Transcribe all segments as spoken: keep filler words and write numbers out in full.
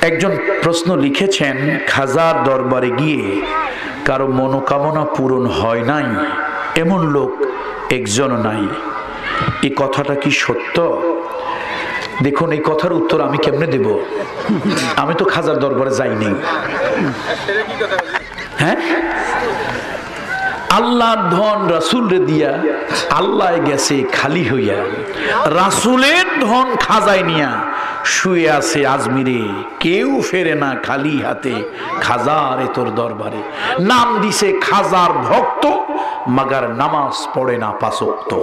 একজন প্রশ্ন লিখেছেন, খাজার দরবারে গিয়ে কারো মনোকামনা পূরণ হয় নাই এমন লোক একজন নাই, এই কথাটা কি সত্য? দেখুন, এই কথার উত্তর আমি কেমনে দেব? আমি তো খাজার দরবারে যাইনি। হ্যাঁ, আল্লাহর ধন রাসূলরে দিয়া আল্লাহ গেছে খালি হইয়া, রাসূলের ধন খাজায় নিয়া শুয়ে আছে আজমিরে, কেউ ফেরে না খালি হাতে খাজার এ তোর দরবারে। নাম দিছে খাজার ভক্ত, মাগার নামাজ পড়ে না পাঁচ ওয়াক্ত।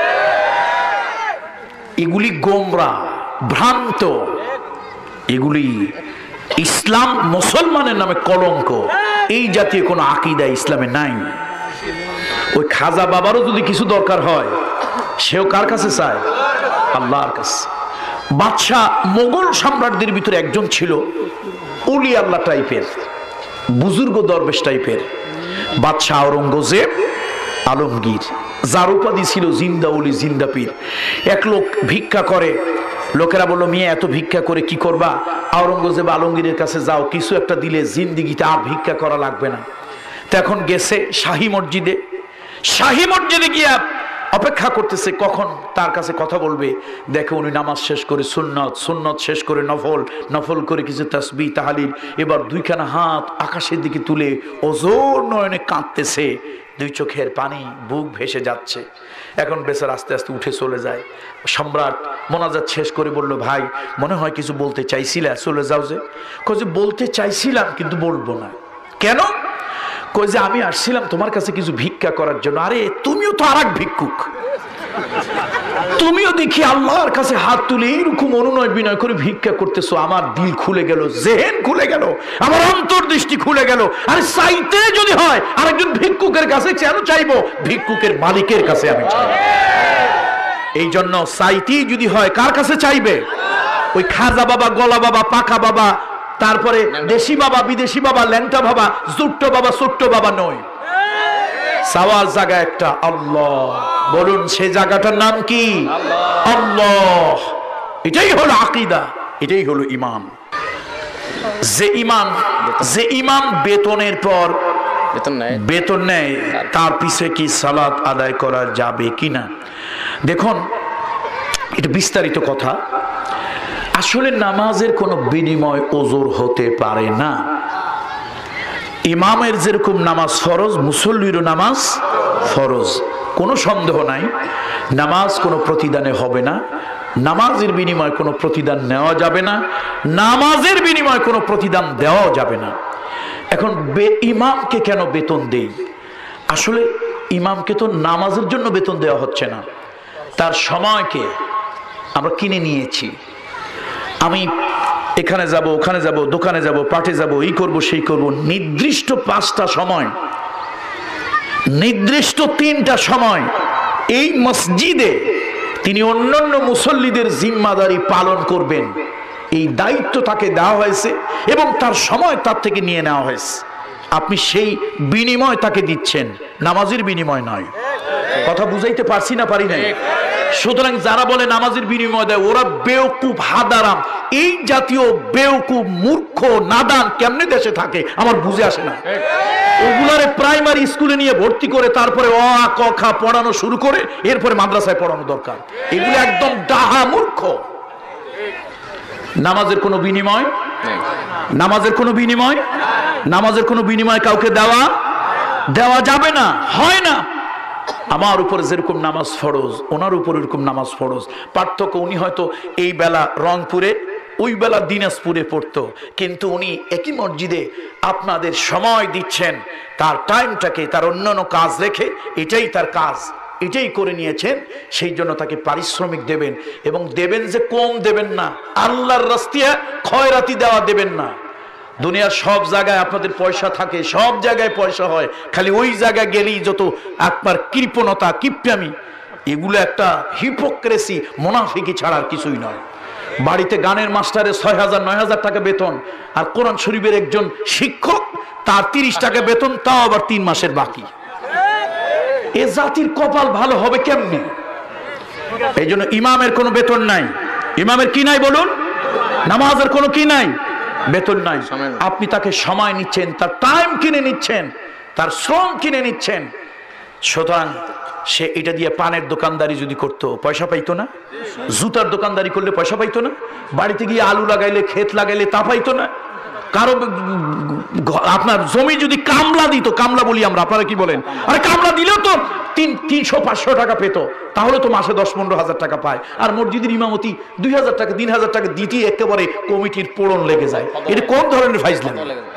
এগুলি গোমরা, ভ্রান্ত, এগুলি ইসলাম মুসলমানের নামে কলঙ্ক। এই জাতীয় কোনো আকীদা ইসলামে নাই। ওই খাজা বাবারও যদি কিছু দরকার হয়, সেও কার কাছে চায়? আল্লাহর কাছে। বাদশাহ মোগল সম্রাটদের ভিতরে একজন ছিল ওলি আল্লাহ টাইপের, বুজুর্গ দরবেশ টাইপের, বাদশাহ আওরঙ্গজেব আলমগীর, যার উপাধি ছিল জিন্দা ওলি, জিন্দা পীর। এক লোক ভিক্ষা করে, লোকেরা বলল, মিয়া এত ভিক্ষা করে কি করবা? আওরঙ্গজেব আলমগীরের কাছে যাও, কিছু একটা দিলে জিন্দিগিতে আর ভিক্ষা করা লাগবে না। তখন গেছে শাহী মসজিদে, শাহী মসজিদে গিয়া অপেক্ষা করতেছে কখন তার কাছে কথা বলবে। দেখে উনি নামাজ শেষ করে সুন্নত, সুন্নত শেষ করে নফল, নফল করে কিছু তাসবিহ তাহলিল, এবার দুইখানা হাত আকাশের দিকে তুলে ওজোর নয়নে কাঁদতেছে, দুই চোখের পানি, বুক ভেসে যাচ্ছে। এখন বেচারা আস্তে আস্তে উঠে চলে যায়। সম্রাট মোনাজাত শেষ করে বলল, ভাই মনে হয় কিছু বলতে চাইছিলা, চলে যাও যে? কই যে বলতে চাইছিলাম কিন্তু বলবো না। কেন? কই যে আমি আসছিলাম তোমার কাছে কিছু ভিক্ষা করার জন্য। আরে তুমিও তো আর এক ভিক্ষুক, তুমিও দেখি আল্লাহর কাছে হাত তুলে এইরকম অনুনয় বিনয় করে ভিক্ষা করতেছো। আমার দিল খুলে গেল, জেহেন খুলে গেল, আমার অন্তর্দৃষ্টি খুলে গেল। আরে চাইতে যদি হয় আরেকজন ভিক্ষুকের কাছে কেন চাইবো? ভিক্ষুকের মালিকের কাছে আমি চাইবো। এই জন্য চাইতেই যদি হয় কার কাছে চাইবে? ওই খাজা বাবা, গলা বাবা, পাকা বাবা, তারপরে দেশি বাবা, বিদেশি বাবা, ল্যাংটা বাবা, জুট্টো বাবা, ছোট্ট বাবা নয়। চাওয়ার জায়গা একটা, আল্লাহ। বলুন সে জায়গাটার নাম কি? আল্লাহ। এটাই হলো আকীদা, এটাই হলো ঈমান। যে ঈমান, যে ঈমান বেতনের পর বেতন নেয়, তার পিছে কি সালাত আদায় করা যাবে কিনা? দেখুন, এটা বিস্তারিত কথা। আসলে নামাজের কোনো বিনিময় ওজোর হতে পারে না। ইমামের যেরকম নামাজ ফরজ, মুসল্লিরও নামাজ ফরজ, কোনো সন্দেহ নাই। নামাজ কোনো প্রতিদানে হবে না, নামাজের বিনিময় কোনো প্রতিদান নেওয়া যাবে না, নামাজের বিনিময় কোনো প্রতিদান দেওয়াও যাবে না। এখন ইমামকে কেন বেতন দেই? আসলে ইমামকে তো নামাজের জন্য বেতন দেওয়া হচ্ছে না, তার সময়কে আমরা কিনে নিয়েছি। আমি এখানে যাব, ওখানে যাব, দোকানে যাব, পাঠে যাব, এই করব, সেই করব, নির্দিষ্ট পাঁচটা সময়, নির্দিষ্ট তিনটা সময় এই মসজিদে তিনি অন্যান্য মুসল্লিদের জিম্মাদারি পালন করবেন, এই দায়িত্ব তাকে দেওয়া হয়েছে এবং তার সময় তার থেকে নিয়ে নেওয়া হয়েছে। আপনি সেই বিনিময় তাকে দিচ্ছেন, নামাজের বিনিময় নয়। কথা বুঝাইতে পারছি না পারি নাই? সুতরাং যারা বলে নামাজের বিনিময় দেয়, ওরা বেওকুফ, হাদারাম। এই জাতীয় বেওকুফ, মূর্খ, নাদান কেমনে দেশে থাকে আমার বুঝে আসে না। ওগুলারে প্রাইমারি স্কুলে নিয়ে ভর্তি করে তারপরে অ আ ক খ পড়ানো শুরু করে এরপরে মাদ্রাসায় পড়ানো দরকার। এগুলো একদম ডাহা মূর্খ। নামাজের কোনো বিনিময়, নামাজের কোনো বিনিময়, নামাজের কোনো বিনিময় কাউকে দেওয়া দেওয়া যাবে না, হয় না। আমার উপর যেরকম নামাজ ফরজ, ওনার উপর এরকম নামাজ ফরজ। পার্থক্য, উনি হয়তো এই বেলা রংপুরে, ওই বেলা দিনাজপুরে পড়তো, কিন্তু উনি একই মসজিদে আপনাদের সময় দিচ্ছেন, তার টাইমটাকে, তার অন্যান্য কাজ রেখে এটাই তার কাজ, এটাই করে নিয়েছেন। সেই জন্য তাকে পারিশ্রমিক দেবেন, এবং দেবেন যে কম দেবেন না, আল্লাহর রাস্তায় খয়রাতি দেওয়া দেবেন না। দুনিয়ার সব জায়গায় আপনাদের পয়সা থাকে, সব জায়গায় পয়সা হয়, খালি ওই জায়গায় গেলেই যত আপনার কৃপণতা, কিপটামি, এগুলো একটা হিপোক্রেসি, মুনাফিকি ছাড়ার কিছুই নয়। বাড়িতে গানের মাস্টারের ছয় হাজার নয় হাজার টাকা বেতন, আর কোরআন শরীফের একজন শিক্ষক তার তিরিশ টাকা বেতন, তাও আবার তিন মাসের বাকি। এ জাতির কপাল ভালো হবে কেমনি? এই জন্য ইমামের কোনো বেতন নাই। ইমামের কি নাই বলুন? নামাজের কোনো কি নাই? বেতন নাই। আপনি তাকে সময় নিচ্ছেন, তার টাইম কিনে নিচ্ছেন, তার শ্রম কিনে নিচ্ছেন। সুতরাং সে এটা দিয়ে পানের দোকানদারি যদি করতো পয়সা পাইতো না? জুতার দোকানদারি করলে পয়সা পাইতো না? বাড়িতে গিয়ে আলু লাগাইলে, ক্ষেত লাগাইলে তা পাইতো না? কারো আপনার জমি যদি কামলা দিত, কামলা বলি আমরা, আপনারা কি বলেন? আরে কামলা দিলেও তো তিন তিনশো পাঁচশো টাকা পেত, তাহলে তো মাসে দশ পনেরো হাজার টাকা পায়। আর মসজিদের ইমামতি দুই হাজার টাকা তিন হাজার টাকা দিতে একেবারে কমিটির পোড়ন লেগে যায়। এটা কোন ধরনের ফাইজলাম?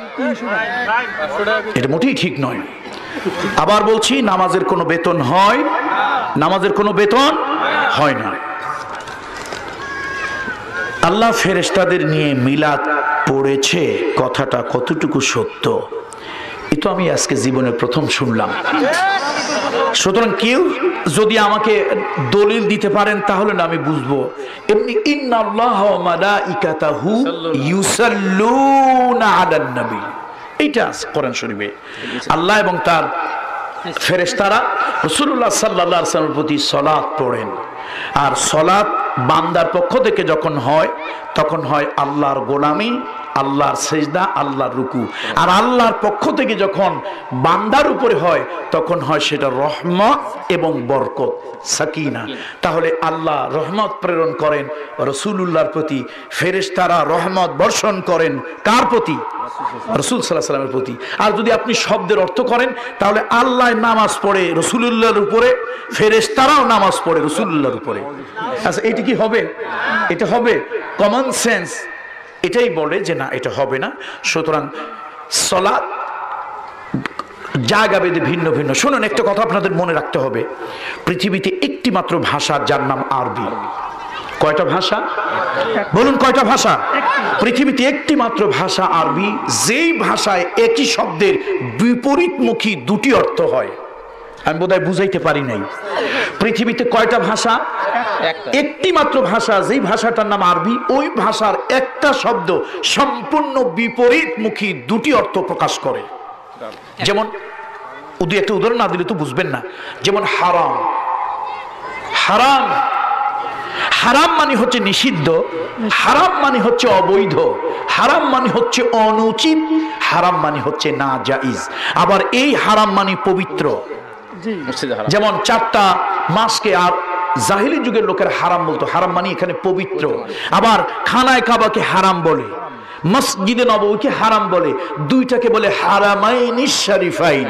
এটা মোটেই ঠিক নয়। আবার বলছি, নামাজের কোনো বেতন হয়? নামাজের কোনো বেতন হয় না। আল্লাহ ফেরেশতাদের নিয়ে মিলাদ পড়েছে, কথাটা কতটুকু সত্য এ তো আমি আজকে জীবনে প্রথম শুনলাম। সুতরাং কেউ যদি আমাকে দলিল দিতে পারেন তাহলে না আমি বুঝবো। এমনি ইন্নাল্লাহা ওয়া মালাইকাতাহু ইউসাল্লুনা আলান নবী, এইটা আছে কোরআন শরীফে। আল্লাহ এবং তার ফেরেশতারা রাসূলুল্লাহ সাল্লাল্লাহু আলাইহি ওয়াসাল্লামের প্রতি সালাত পড়েন। আর সালাত বান্দার পক্ষ থেকে যখন হয় তখন হয় আল্লাহর গোলামি, আল্লাহর সেজদা, আল্লাহর রুকু। আর আল্লাহর পক্ষ থেকে যখন বান্দার উপরে হয় তখন হয় সেটা রহমত এবং বরকত, সাকিনা। তাহলে আল্লাহ রহমত প্রেরণ করেন রাসূলুল্লাহর প্রতি, ফেরেশতারা রহমত বর্ষণ করেন কার প্রতি? রাসূল সাল্লাল্লাহু আলাইহি ওয়াসাল্লামের প্রতি। আর যদি আপনি শব্দের অর্থ করেন তাহলে আল্লাহ নামাজ পড়ে রাসূলুল্লাহর উপরে, ফেরেশতারাও নামাজ পড়ে রাসূলুল্লাহর উপরে। আচ্ছা এটা কি হবে? এটা হবে? কমন সেন্স এটাই বলে যে না, এটা হবে না। সুতরাং সালাত জায়গা ভেদে ভিন্ন ভিন্ন। শুনুন, একটা কথা আপনাদের মনে রাখতে হবে, পৃথিবীতে একটি মাত্র ভাষা যার নাম আরবি। কয়টা ভাষা বলুন? কয়টা ভাষা? পৃথিবীতে একটি মাত্র ভাষা আরবি, যেই ভাষায় একই শব্দের বিপরীতমুখী দুটি অর্থ হয়। আমি বোধহয় বুঝাইতে পারি নাই। পৃথিবীতে কয়টা ভাষা? একটি মাত্র ভাষা, যেই ভাষাটার নাম আরবি, ওই ভাষার একটা শব্দ সম্পূর্ণ বিপরীতমুখী দুটি অর্থ প্রকাশ করে। যেমন দুই একটা উদাহরণ না দিলে তো বুঝবেন না। যেমন হারাম। হারাম হারাম মানে হচ্ছে নিষিদ্ধ, হারাম মানে হচ্ছে অবৈধ, হারাম মানে হচ্ছে অনুচিত, হারাম মানে হচ্ছে না জায়েজ। আবার এই হারাম মানে পবিত্র। যেমন চারটা মাসকে আর জাহিলি যুগের লোকের হারাম বলতো, হারাম মানে এখানে পবিত্র। আবার খানায় কাবাকে হারাম বলে, মসজিদে নববীকে হারাম বলে, দুইটাকে বলে হারামাইনি শরীফাইন।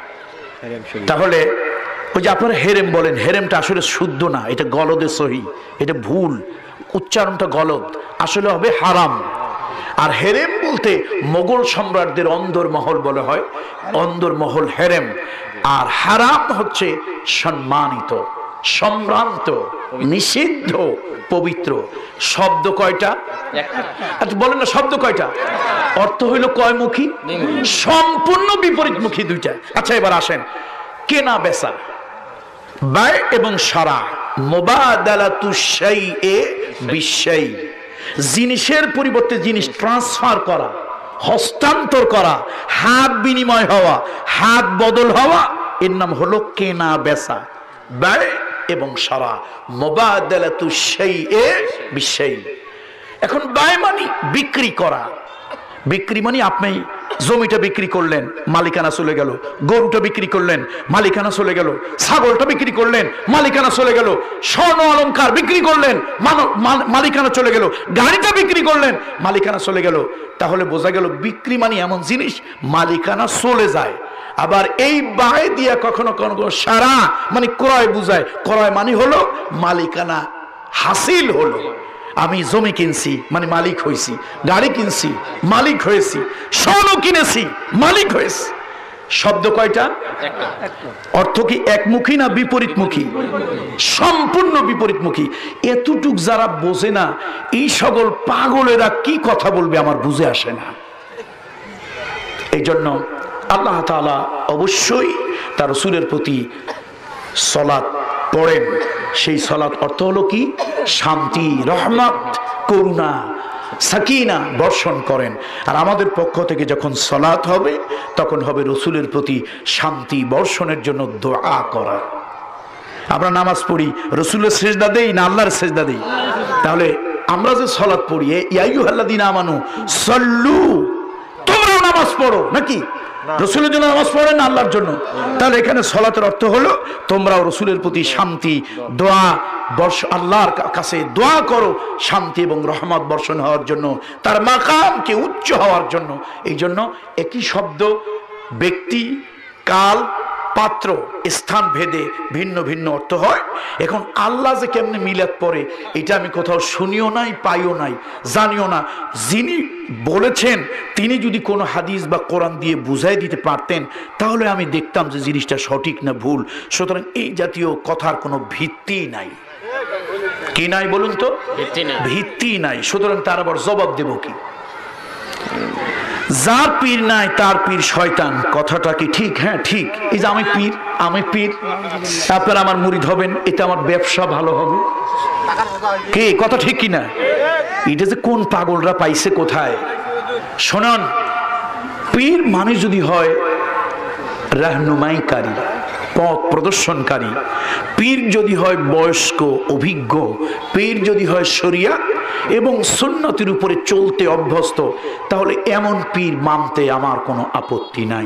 তাহলে ওই যে আপনারা হেরেম বলেন, হেরেমটা আসলে শুদ্ধ না, এটা গলদে সহি, এটা ভুল, উচ্চারণটা গলদ, আসলে হবে হারাম। আর হেরেম বলতে মোগল সম্রাটদের অন্দর মহল বলা হয়, অন্দর মহল হেরেম। আর হারাম হচ্ছে সম্মানিত, সম্ভ্রান্ত, নিষিদ্ধ, পবিত্র। শব্দ কয়টা? আচ্ছা বলেন না, শব্দ কয়টা? অর্থ হইল কয়মুখী? সম্পূর্ণ বিপরীতমুখী দুইটা। আচ্ছা এবার আসেন, কেনা বেচা, বায় এবং সারা, মুবাদালাতু শাইএ বিশাই, জিনিসের পরিবর্তে জিনিস ট্রান্সফার করা, হস্তান্তর করা, হাত বিনিময় হওয়া, হাত বদল হওয়া, এর নাম হলো কেনা বেচা। বায় এবং সারা, মুবাদালাতু শাইএ বিশাই। এখন বায় মানে বিক্রি করা, বিক্রি মানে আপনি জমিটা বিক্রি করলেন, মালিকানা চলে গেল, গরুটা বিক্রি করলেন, মালিকানা চলে গেল, ছাগলটা বিক্রি করলেন, মালিকানা চলে গেল, স্বর্ণ অলংকার বিক্রি করলেন, মালিকানা চলে গেল, গাড়িটা বিক্রি করলেন, মালিকানা চলে গেল। তাহলে বোঝা গেল বিক্রি মানে এমন জিনিস মালিকানা চলে যায়। আবার এই বায় দিয়া কখনো কখনো সারা মানে ক্রয় বুঝায়, ক্রয় মানে হলো মালিকানা হাসিল হলো। আমি জমি কিনছি মানে মালিক হয়েছি, গাড়ি কিনছি মালিক হয়েছি, স্বর্ণ কিনেছি মালিক হয়েছি। শব্দ কয়টা? অর্থ কি একমুখী না বিপরীতমুখী? সম্পূর্ণ বিপরীতমুখী। এতটুক যারা বোঝে না, এই সকল পাগলেরা কি কথা বলবে আমার বুঝে আসে না। এই জন্য আল্লাহ তাআলা অবশ্যই তার রাসূলের প্রতি সালাত পড়েন। সেই সালাত অর্থ হলো কি? শান্তি, রহমত, করুণা, সাকিনা বর্ষণ করেন। আর আমাদের পক্ষ থেকে যখন সালাত হবে তখন হবে রাসূলের প্রতি শান্তি বর্ষণের জন্য দোয়া করা। আমরা নামাজ পড়ি, রাসূলের সিজদা দেই না আল্লাহর সিজদা দেই? তাহলে আমরা যে সালাত পড়ি, ইয়া আইয়ুহাল্লাযীনা আমানু সাল্লু, তোমরাও নামাজ পড়ো নাকি? রাসূলের জন্য নামাজ পড়েন না আল্লাহর জন্য? তাহলে এখানে সালাতের অর্থ হলো তোমরাও রাসূলের প্রতি শান্তি দোয়া বর্ষ, আল্লাহর কাছে দোয়া করো শান্তি এবং রহমত বর্ষণ হওয়ার জন্য, তার মাকামকে উচ্চ হওয়ার জন্য। এই জন্য একই শব্দ ব্যক্তি, কাল, পাত্র, স্থান ভেদে ভিন্ন ভিন্ন অর্থ হয়। এখন আল্লাহ যে কেমনে মিলাদ পড়ে এটা আমি কোথাও শুনিও নাই, পাইও নাই, জানিও না। যিনি বলেছেন তিনি যদি কোনো হাদিস বা কোরআন দিয়ে বুঝাই দিতে পারতেন তাহলে আমি দেখতাম যে জিনিসটা সঠিক না ভুল। সুতরাং এই জাতীয় কথার কোনো ভিত্তি নাই। কি নাই বলুন তো? ভিত্তি নাই। সুতরাং তার আবার জবাব দেব কি? যার পীর নাই তার পীর শয়তান, কথাটা কি ঠিক? হ্যাঁ ঠিক। এই যে আমি পীর, আমি পীর, আপনারা আমার মুরিদ হবেন, এতে আমার ব্যবসা ভালো হবে, কি কথা ঠিক কিনা? এটা যে কোন পাগলরা পাইছে কোথায়? শোনান, পীর মানে যদি হয় রাহনুমাইকারী, পথ প্রদর্শনকারী, পীর যদি হয় বয়স্ক অভিজ্ঞ, পীর যদি হয় শরিয়াত এবং সুন্নতের উপরে চলতে অভ্যস্ত, তাহলে এমন পীর মানতে আমার কোনো আপত্তি নাই।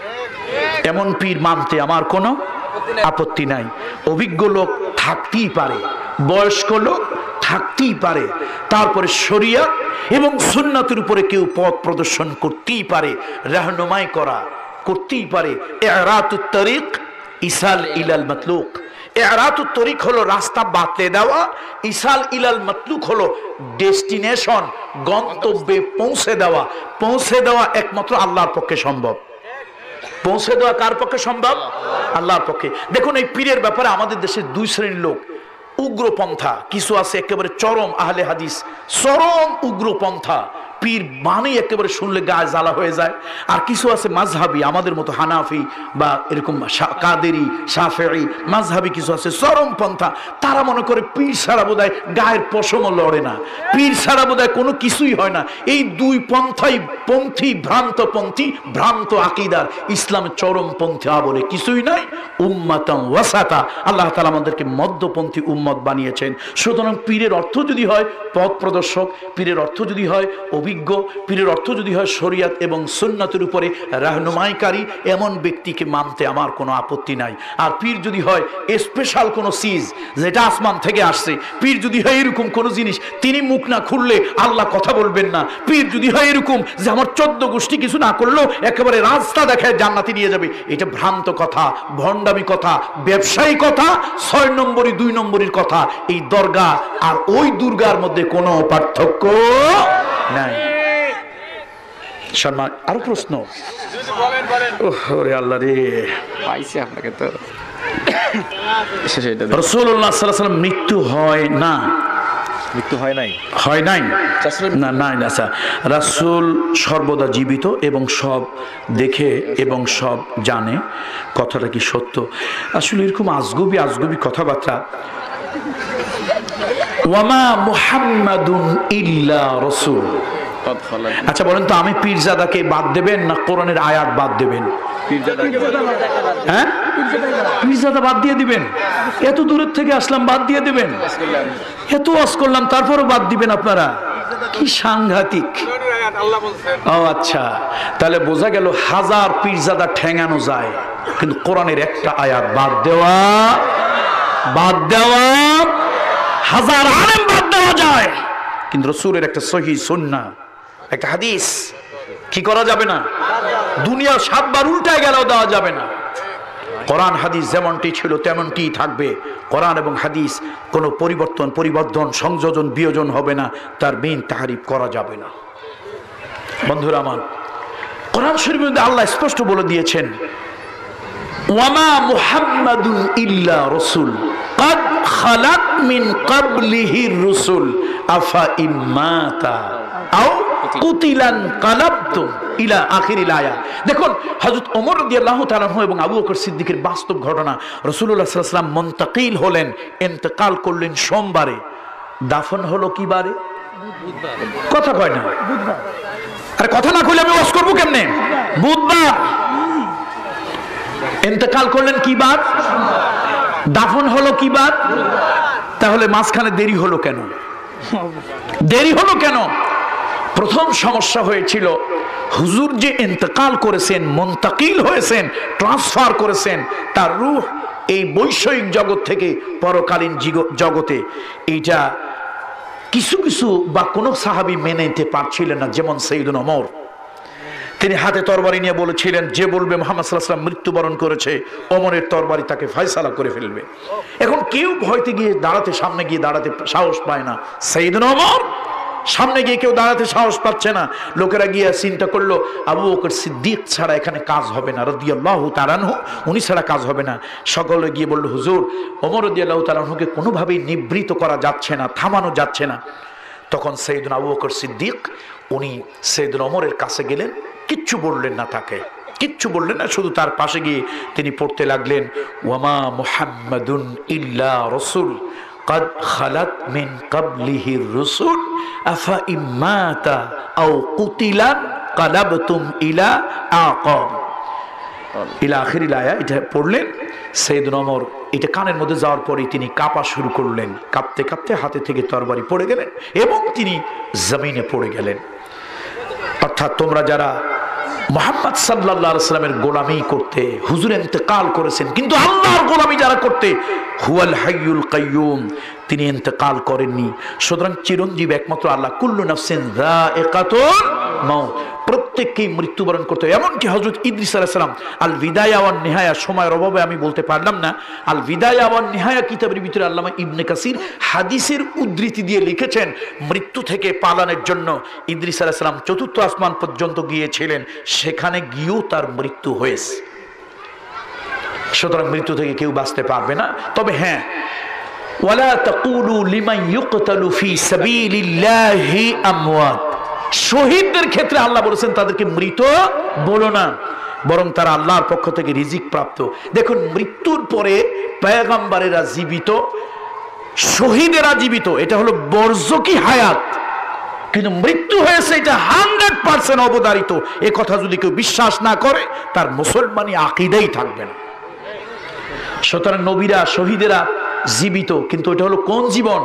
এমন পীর মানতে আমার কোনো আপত্তি নাই। অভিজ্ঞ লোক থাকতেই পারে, বয়স্ক লোক থাকতেই পারে, তারপরে শরিয়াত এবং সুন্নতের উপরে কেউ পথ প্রদর্শন করতেই পারে, রাহনুমাই করা করতেই পারে। ইরাতুত তরিক ইসাল ইলাল মাতলুক। ইরাতুত তরিক হলো রাস্তা বাতলে দেওয়া, ইসাল ইলাল মাতলুক হলো ডেস্টিনেশন, গন্তব্যে পৌঁছে দেওয়া। পৌঁছে দেওয়া একমাত্র আল্লাহর পক্ষে সম্ভব। পৌঁছে দেওয়া কার পক্ষে সম্ভব? আল্লাহর পক্ষে। দেখুন এই পীরের ব্যাপারে আমাদের দেশে দুই শ্রেণীর লোক, উগ্রপন্থা কিছু আছে, একেবারে চরম আহলে হাদিস, চরম উগ্রপন্থা, পীর মানে একেবারে শুনলে গায়ে জ্বালা হয়ে যায়। আর কিছু আছে মাযহাবী, আমাদের মতো হানাফি বা এরকম কাদেরি, শাফেঈ মাযহাবী কিছু আছে চরম পন্থা। তারা মনে করে পীর ছাড়া বোধহয় গায়ের পশমও লড়ে না, পীর ছাড়া বোধহয় কোনো কিছুই হয় না। এই দুই পন্থাই পন্থী, ভ্রান্ত পন্থী, ভ্রান্ত আকীদার। ইসলামের চরম পন্থা বলে কিছুই নাই, উম্মাতাম ওয়াসাতা। আল্লাহ তাআলা আমাদেরকে মধ্যপন্থী উম্মত বানিয়েছেন। সুতরাং পীরের অর্থ যদি হয় পথ প্রদর্শক, পীরের অর্থ যদি হয় অভিজ্ঞ, পীরের অর্থ যদি হয় শরিয়াত এবং সুন্নাতের উপরে রাহনুমাইকারী, এমন ব্যক্তিকে মানতে আমার কোনো আপত্তি নাই। আর পীর যদি হয় স্পেশাল কোনো চিজ যেটা আসমান থেকে আসছে, পীর যদি হয় এরকম কোনো জিনিস তিনি মুখ না খুললে আল্লাহ কথা বলবেন না, পীর যদি হয় এরকম যে আমার চোদ্দ গোষ্ঠী কিছু না করলেও একেবারে রাস্তা দেখায় জান্নাতে নিয়ে যাবে, এটা ভ্রান্ত কথা, ভণ্ডামি কথা, ব্যবসায়ী কথা, ছয় নম্বরই দুই নম্বরের কথা। এই দরগা আর ওই দুর্গার মধ্যে কোনো পার্থক্য নাই। সম্মান। আরো প্রশ্ন? ওরে আল্লাহ রে, পাইছি আপনাকে তো। রাসূলুল্লাহ সাল্লাল্লাহু আলাইহি ওয়াসাল্লাম মৃত্যু হয় না, মৃত্যু হয় নাই, হয় নাই না, নাই না। রাসূল সর্বদা জীবিত এবং সব দেখে এবং সব জানে। কথাটা কি সত্য? আসলে এরকম আজগুবি আজগুবি কথাবার্তা। ওয়ামা মুহাম্মাদুন ইল্লা রাসূল। আচ্ছা বলেন তো, আমি পীরজাদাকে বাদ দেবেন না কোরআনের আয়াত বাদ দেবেন? হ্যাঁ, পীরজাদা বাদ দিয়ে দিবেন? এত দূরের থেকে আসলাম, বাদ দিয়ে দিবেন? এত ওয়াজ করলাম তারপরও বাদ দিবেন আপনারা? কি সাংঘাতিক! ও আচ্ছা, তাহলে বোঝা গেল হাজার পীরজাদা ঠেঙানো যায়, কিন্তু কোরআনের একটা আয়াত বাদ দেওয়া, বাদ দেওয়া, হাজার আলেম বাদ দেওয়া যায়, কিন্তু রাসূলের একটা সহিহ সুন্নাহ, একটা হাদিস কি করা যাবে না? দুনিয়া সাতবার উল্টায় গেলেও দেওয়া যাবে না। কোরআন হাদিস যেমনটি ছিল তেমনটি থাকবে। কোরআন এবং হাদিস কোনো পরিবর্তন, পরিবর্ধন, সংযোজন, বিয়োজন হবে না, তার বিন তাহরিফ করা যাবে না। বন্ধুরা আমার, কোরআন শরীফের মধ্যে আল্লাহ স্পষ্ট বলে দিয়েছেন, ওয়ামা মুহাম্মাদুন ইল্লা রাসূল قد خلت من قبله الرسل أفإن مات أو قتل انقلبتم إلى آخر الآية। দেখুন হযরত ওমর রাদিয়াল্লাহু তাআলা আনহু এবং আবু বকর সিদ্দিকের বাস্তব ঘটনা। রাসূলুল্লাহ সাল্লাল্লাহু আলাইহি ওয়াসাল্লাম মুনতাকিল হলেন, ইন্তেকাল করলেন সোমবারে, দাফন হলো কি বারে? বুধবার। কথা কয় না, বুধবার। আরে কথা না কইলে আমি ওয়াজ করব কেমনে? বুধবার। ইন্তেকাল করলেন কি বার? দাফন হলো কি বার? তাহলে মাঝখানে দেরি হলো কেন? দেরি হলো কেন? প্রথম সমস্যা হয়েছিল হুজুর যে ইন্তেকাল করেছেন, মুন্তাকিল হয়েছেন, ট্রান্সফার করেছেন, তার রূহ এই বৈষয়িক জগৎ থেকে পরকালীন জগতে, এইটা কিছু কিছু বা কোনো সাহাবী মেনে নিতে পারছিলেন না। যেমন সাইয়েদনা ওমর, তিনি হাতে তরবারি নিয়ে বলেছিলেন, যে বলবে মুহাম্মদ সাল্লাল্লাহু আলাইহি ওয়াসাল্লাম মৃত্যুবরণ করেছে, ওমরের তরবারি তাকে ফয়সালা করে ফেলবে। এখন কেউ ভয়তে গিয়ে দাঁড়াতে, সামনে গিয়ে দাঁড়াতে সাহস পায় না। সাইয়েদনা ওমর সামনে গিয়ে কেউ দাঁড়াতে সাহস পাচ্ছে না। লোকেরা গিয়ে চিন্তা করলো আবু বকর সিদ্দিক ছাড়া এখানে কাজ হবে না, রাদিয়াল্লাহু তাআলা আনহু, উনি ছাড়া কাজ হবে না। সকলে গিয়ে বলল, হুজুর ওমর রাদিয়াল্লাহু তাআলা আনহুকে কোনোভাবেই নিবৃত করা যাচ্ছে না, থামানো যাচ্ছে না। তখন সাইয়েদনা আবু বকর সিদ্দিক উনি সাইয়েদনা ওমরের কাছে গেলেন, কিচ্ছু বললেন না, তাকে কিচ্ছু বললেন না, শুধু তার পাশে গিয়ে তিনি পড়তে লাগলেন, ওয়ামা মুহাম্মাদুন ইল্লা রাসূল قد خلت من قبله الرسل أفإن مات أو قتل قلبتم إلى أعقاب إلى آخر الآية। এটা পড়লেন সাইয়েদনা ওমর। এটা কানের মধ্যে যাওয়ার পরে তিনি কাঁপা শুরু করলেন, কাঁপতে কাঁপতে হাতে থেকে তরবারি পড়ে গেলেন এবং তিনি জমিনে পড়ে গেলেন। অর্থাৎ তোমরা যারা মুহাম্মদ সাল্লাল্লাহু আলাইহি ওয়াসাল্লামের গোলামি করতে, হুজুর ইন্তেকাল করেছেন, কিন্তু আল্লাহর গোলামি যারা করতে, হুয়াল হাইয়ুল কাইয়ুম, তিনি ইন্তেকাল করেননি। সুতরাং চিরঞ্জীব একমাত্র আল্লাহ। কুল্লু নাফসিন যায়িকাতুল মাউত, প্রত্যেককেই মৃত্যুবরণ করতে হয়। এমনকি হযরত ইদ্রিস আলাইহিস সালাম আল বিদায়া ওয়ান নিহায়া, সময়ের অভাবে আমি বলতে পারলাম না, আল বিদায়া ওয়ান নিহায়া কিতাবের ভিতরে আল্লামা ইবনে কাসির হাদিসের উদ্ধৃতি দিয়ে লিখেছেন, মৃত্যু থেকে পালানোর জন্য ইদ্রিস আলাইহিস সালাম চতুর্থ আসমান পর্যন্ত গিয়েছিলেন, সেখানে গিয়েও তার মৃত্যু হয়েছে। সুতরাং মৃত্যু থেকে কেউ বাঁচতে পারবে না। তবে হ্যাঁ, ওয়ালা তাকুলু লিমান ইউকতালু ফি সাবিলিল্লাহি আমওয়াত, শহীদদের ক্ষেত্রে আল্লাহ বলেছেন তাদেরকে মৃত বলো না, বরং তারা আল্লাহর পক্ষ থেকে রিজিক প্রাপ্ত। দেখুন, মৃত্যুর পরে পয়গম্বরেরা জীবিত, শহীদেরা জীবিত, এটা হলো বরজকি হায়াত। কিন্তু মৃত্যু হয়েছে এটা হান্ড্রেড পার্সেন্ট অবধারিত। এ কথা যদি কেউ বিশ্বাস না করে, তার মুসলমানি আকীদাই থাকবে না। সুতরাং নবীরা, শহীদেরা জীবিত, কিন্তু এটা হলো কোন জীবন?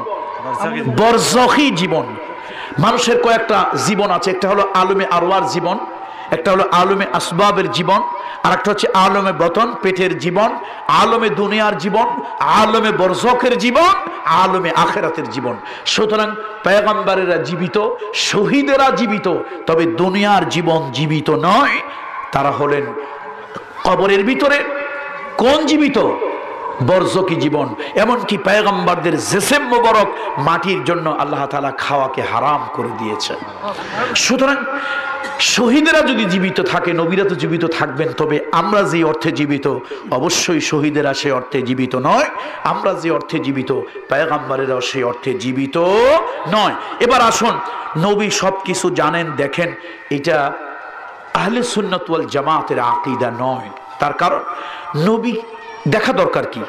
বরজখী জীবন। মানুষের কয়েকটা জীবন আছে, একটা হলো আলমে আরওয়ার জীবন, একটা হলো আলমে আসবাবের জীবন, আর একটা হচ্ছে আলমে বতন, পেটের জীবন, আলমে দুনিয়ার জীবন, আলমে বরজখের জীবন, আলমে আখিরাতের জীবন। সুতরাং পয়গম্বরেরা জীবিত, শহীদেরা জীবিত, তবে দুনিয়ার জীবন জীবিত নয়। তারা হলেন কবরের ভিতরে কোন জীবিত? বরজকি জীবন। এমনকি পয়গম্বরদের জিসম মোবারক মাটির জন্য আল্লাহ তাআলা খাওয়াকে হারাম করে দিয়েছেন। সুতরাং শহীদেরা যদি জীবিত থাকে, নবীরা তো জীবিত থাকবেন, তবে আমরা যে অর্থে জীবিত, অবশ্যই শহীদেরা সে অর্থে জীবিত নয়। আমরা যে অর্থে জীবিত, পয়গম্বরেরাও সেই অর্থে জীবিত নয়। এবার আসুন, নবী সব কিছু জানেন, দেখেন, এটা আহলে সুন্নাত ওয়াল জামাতের আকীদা নয়। তার কারণ, নবী দেখা দরকার কি?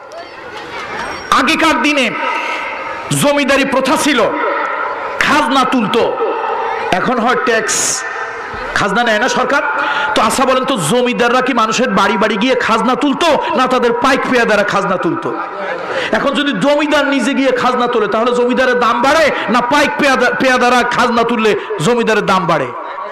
আগেকার দিনে জমিদারি প্রথা ছিল, খাজনা তুলতো, এখন হয় ট্যাক্স, খাজনা নেয় না সরকার। তো আচ্ছা বলেন তো, জমিদাররা কি মানুষের বাড়ি বাড়ি গিয়ে খাজনা তুলতো, না তাদের পাইক পেয়াদারা খাজনা তুলতো? এখন যদি জমিদার নিজে গিয়ে খাজনা তোলে, তাহলে জমিদারের দাম বাড়ে, না পাইক পেয়াদা পেয়াদারা খাজনা তুললে জমিদারের দাম বাড়ে?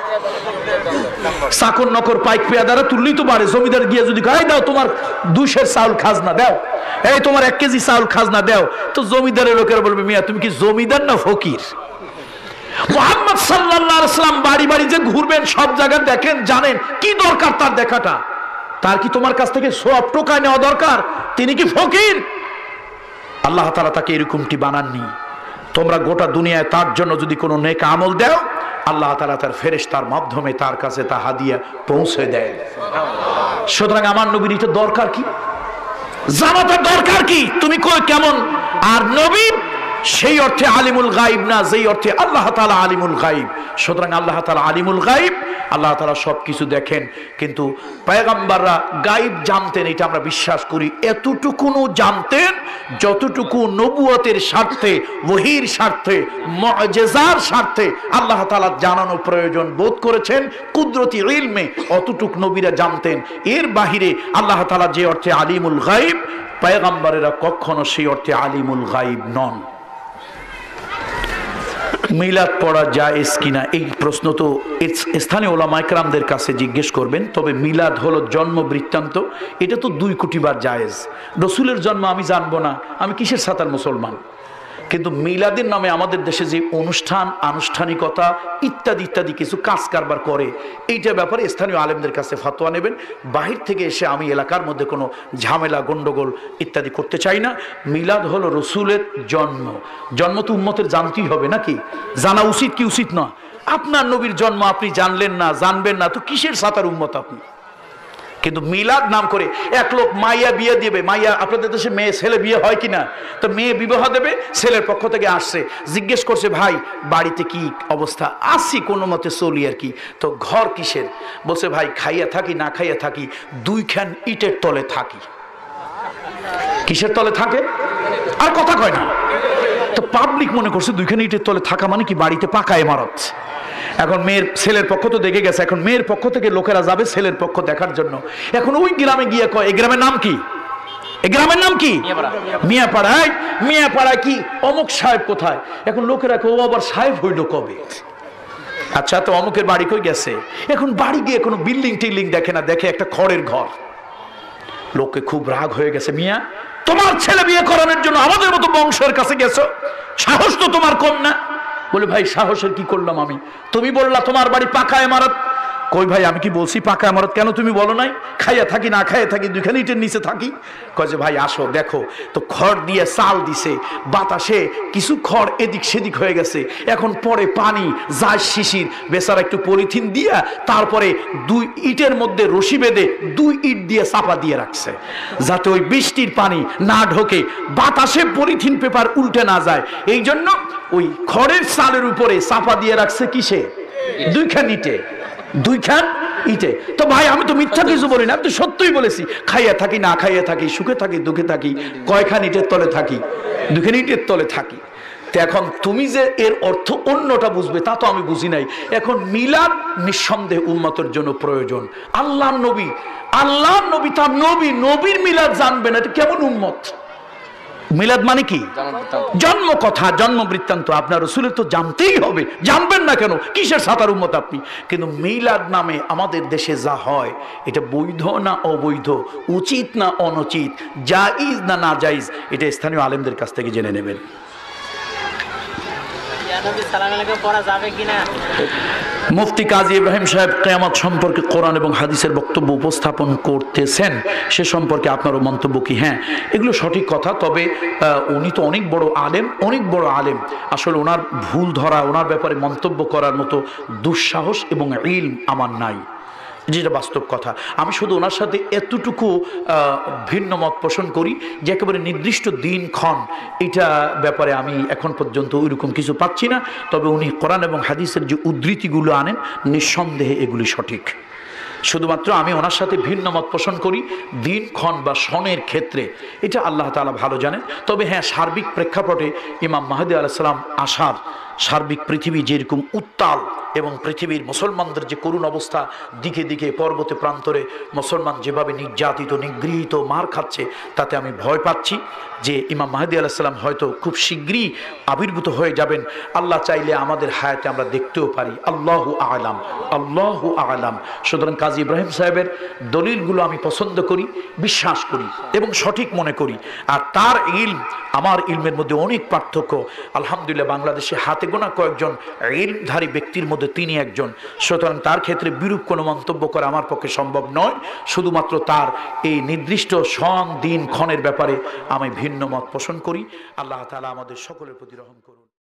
চাকর নকর পাইক পেয়াদারা তুললেই তো বাড়ে। জমিদার গিয়ে যদি গায়ে দাও তোমার দুইশের চাউল খাজনা দাও, এই তোমার এক কেজি চাউল খাজনা দাও, তো জমিদারের লোকেরা বলবে, মিয়া তুমি কি জমিদার না ফকির? মুহাম্মদ সাল্লাল্লাহু আলাইহি ওয়াসাল্লাম বাড়ি বাড়ি যে ঘুরবেন, সব জায়গায় দেখেন, জানেন কি দরকার তার দেখাটা? তার কি তোমার কাছ থেকে সব টোকায় নেওয়া দরকার? তিনি কি ফকির? আল্লাহ তাআলা তাকে এরকমটি বানাননি। তোমরা গোটা দুনিয়ায় তার জন্য যদি কোনো নেক আমল দাও, আল্লাহ তাআলা তার ফেরেশতার মাধ্যমে তার কাছে তা হাদিয়া পৌঁছে দেয়। সুতরাং আমার নবীর এটা দরকার কি? জানাটা দরকার কি? তুমি কই কেমন? আর নবী সেই অর্থে আলিমুল গায়ব না, যেই অর্থে আল্লাহ তাআলা আলিমুল গায়ব। সুতরাং আল্লাহ তাআলা আলিমুল গায়ব, আল্লাহ তাআলা সবকিছু দেখেন। কিন্তু পয়গম্বররা গায়ব জানতেন, এটা আমরা বিশ্বাস করি। এতটুকুনো জানতেন যতটুকু নবুয়তের স্বার্থে, ওহীর স্বার্থে, মুআজিজার স্বার্থে আল্লাহ তাআলা জানানো প্রয়োজন বোধ করেছেন, কুদরতি ইলমে অতটুক নবীরা জানতেন। এর বাহিরে আল্লাহ তাআলা যে অর্থে আলিমুল গায়ব, পয়গম্বরেরা কখনো সেই অর্থে আলিমুল গায়ব নন। মিলাদ পড়া জায়েজ কিনা এই প্রশ্ন তো স্থানীয় ওলামা ইকরামদের কাছে জিজ্ঞেস করবেন। তবে মিলাদ হলো জন্ম বৃত্তান্ত, এটা তো দুই কোটি বার জায়েজ। রসুলের জন্ম আমি জানবো না, আমি কিসের সাতার মুসলমান? কিন্তু মিলাদের নামে আমাদের দেশে যে অনুষ্ঠান আনুষ্ঠানিকতা ইত্যাদি ইত্যাদি কিছু কাজ কারবার করে, এইটা ব্যাপারে স্থানীয় আলেমদের কাছে ফতোয়া নেবেন। বাহির থেকে এসে আমি এলাকার মধ্যে কোনো ঝামেলা গন্ডগোল ইত্যাদি করতে চাই না। মিলাদ হলো রসুলের জন্ম। জন্ম তো উম্মতের জানতেই হবে নাকি? জানা উচিত কি উচিত না? আপনার নবীর জন্ম আপনি জানলেন না, জানবেন না, তো কিসের সাতার উম্মত আপনি? কিন্তু মিলাদ নাম করে এক লোক মাইয়া বিয়ে দিবে। মাইয়া, আপনাদের দেশে মেয়ে ছেলে বিয়ে হয় কিনা? তো মেয়ে বিবাহ দেবে, ছেলের পক্ষ থেকে আসছে, জিজ্ঞেস করছে ভাই বাড়িতে কি অবস্থা? আসি কোনো মতে চলি আর কি। তো ঘর কিসের? বলছে ভাই খাইয়া থাকি না খাইয়া থাকি, দুইখান ইটের তলে থাকি। কিসের তলে থাকে? আর কথা কয় না। তো পাবলিক মনে করছে দুইখান ইটের তলে থাকা মানে কি বাড়িতে পাকা ইমারত। এখন মেয়ের ছেলের পক্ষ তো দেখে গেছে, এখন মেয়ের পক্ষ থেকে লোকেরা যাবে ছেলের পক্ষ দেখার জন্য। এখন ওই গ্রামে গিয়ে কয় এই গ্রামের নাম কি? এই গ্রামের নাম কি? মিয়াপাড়ায়। মিয়াপাড়ায় কি অমুক সাহেব কোথায়? এখন লোকেরা কেউ আবার সাহেব হইল কবে? আচ্ছা, তো অমুকের বাড়ি কই গেছে? এখন বাড়ি গিয়ে কোনো বিল্ডিং টিল্ডিং দেখে না, দেখে একটা খড়ের ঘর। লোকে খুব রাগ হয়ে গেছে, মিয়া তোমার ছেলে বিয়ে করানোর জন্য আমাদের মতো বংশের কাছে গেছো, সাহস তো তোমার কম না? বলে ভাই সাহসের কি করলাম আমি? তুমি বললা তোমার বাড়ি পাকা ইমারত। কই ভাই আমি কি বলছি পাকা ইমারত? কেন তুমি বলো নাই খাইয়া থাকি না খাইয়া থাকি, দুইখানে ইটের নিচে থাকি? কয় যে ভাই আসো দেখো তো, খড় দিয়ে চাল দিছে, বাতাসে কিছু খড় এদিক সেদিক হয়ে গেছে, এখন পরে পানি যায় শিশির, বেচারা একটু পলিথিন দিয়া তারপরে দুই ইটের মধ্যে রশি বেঁধে দুই ইট দিয়ে চাপা দিয়ে রাখছে, যাতে ওই বৃষ্টির পানি না ঢোকে, বাতাসে পলিথিন পেপার উল্টে না যায়। এই জন্য ওই খড়ের চালের উপরে চাপা দিয়ে রাখছে কিসে? দুইখান ইটে। দুইখান ইটে। তো ভাই আমি তো মিথ্যা কিছু বলি না, আমি তো সত্যই বলেছি। খাইয়া থাকি না খাইয়া থাকি, সুখে থাকি দুঃখে থাকি, কয়খান ইটের তলে থাকি? দুইখান ইটের তলে থাকি। তো এখন তুমি যে এর অর্থ অন্যটা বুঝবে তা তো আমি বুঝি নাই। এখন মিলাদ নিঃসন্দেহে উম্মতের জন্য প্রয়োজন। আল্লাহর নবী, আল্লাহর নবী তার নবী, নবীর মিলাদ জানবে না, এটা কেমন উম্মত? মিলাদ মানে কি? জন্ম কথা, জন্ম বৃত্তান্ত। আপনার রসুলের তো জানতেই হবে, জানবেন না কেন? কিসের সাতার উম্মত আপনি? কিন্তু মিলাদ নামে আমাদের দেশে যা হয়, এটা বৈধ না অবৈধ, উচিত না অনুচিত, জায়েজ না না জায়েজ, এটা স্থানীয় আলেমদের কাছ থেকে জেনে নেবেন। মুফতি কাজী ইব্রাহিম সাহেব কিয়ামত সম্পর্কে কোরআন এবং হাদিসের বক্তব্য উপস্থাপন করতেছেন, সে সম্পর্কে আপনারও মন্তব্য কি? হ্যাঁ, এগুলো সঠিক কথা। তবে উনি তো অনেক বড় আলেম, অনেক বড় আলেম। আসলে ওনার ভুল ধরা, ওনার ব্যাপারে মন্তব্য করার মতো দুঃসাহস এবং ইলম আমার নাই, যেটা বাস্তব কথা। আমি শুধু ওনার সাথে এতটুকু ভিন্ন মত পোষণ করি যে একেবারে নির্দিষ্ট দিনক্ষণ এটা ব্যাপারে আমি এখন পর্যন্ত ওইরকম কিছু পাচ্ছি না। তবে উনি কোরআন এবং হাদিসের যে উদ্ধৃতিগুলো আনেন, নিঃসন্দেহে এগুলি সঠিক। শুধুমাত্র আমি ওনার সাথে ভিন্ন মত পোষণ করি দিনক্ষণ বা সনের ক্ষেত্রে, এটা আল্লাহ তাআলা ভালো জানেন। তবে হ্যাঁ, সার্বিক প্রেক্ষাপটে ইমাম মাহদী আলাইহিস সালাম আসার, সার্বিক পৃথিবী যেরকম উত্তাল এবং পৃথিবীর মুসলমানদের যে করুণ অবস্থা, দিকে দিকে পর্বতে প্রান্তরে মুসলমান যেভাবে নির্যাতিত, নিগৃহীত, মার খাচ্ছে, তাতে আমি ভয় পাচ্ছি যে ইমাম মাহদী আলাইহিস সালাম হয়তো খুব শীঘ্রই আবির্ভূত হয়ে যাবেন। আল্লাহ চাইলে আমাদের হায়াতে আমরা দেখতেও পারি। আল্লাহু আ'লাম, আল্লাহু আ'লাম। সুতরাং কাজী ইব্রাহিম সাহেবের দলিলগুলো আমি পছন্দ করি, বিশ্বাস করি এবং সঠিক মনে করি। আর তার ইলম আমার ইলমের মধ্যে অনেক পার্থক্য। আলহামদুলিল্লাহ, বাংলাদেশে হাতে গোনা কয়েকজন ইলমধারী ব্যক্তির মধ্যে তিনি একজন। সুতরাং তার ক্ষেত্রে বিরূপ কোনো মন্তব্য করা আমার পক্ষে সম্ভব নয়। শুধুমাত্র তার এই নির্দিষ্ট সন দিন ক্ষণের ব্যাপারে আমি ভিন্ন মত পোষণ করি। আল্লাহ তাআলা আমাদের সকলের প্রতি রহম করুন।